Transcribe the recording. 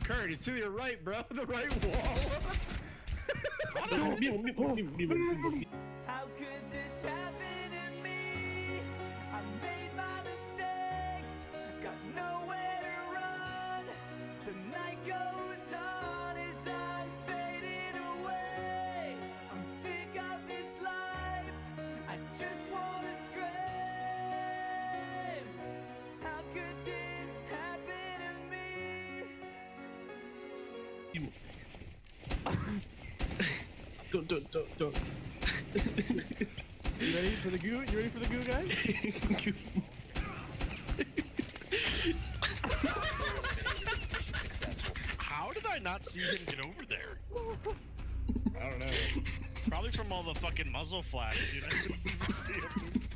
Kurt, he's to your right, bro. The right wall. How could this happen to me? I made my mistakes, got nowhere to run. The night goes on as I'm fading away. I'm sick of this life, I just wanna scream. How could this happen to me? Don't. You ready for the goo? You ready for the goo, guys? How did I not see him get over there? I don't know. Probably from all the fucking muzzle flash, dude. I didn't see him.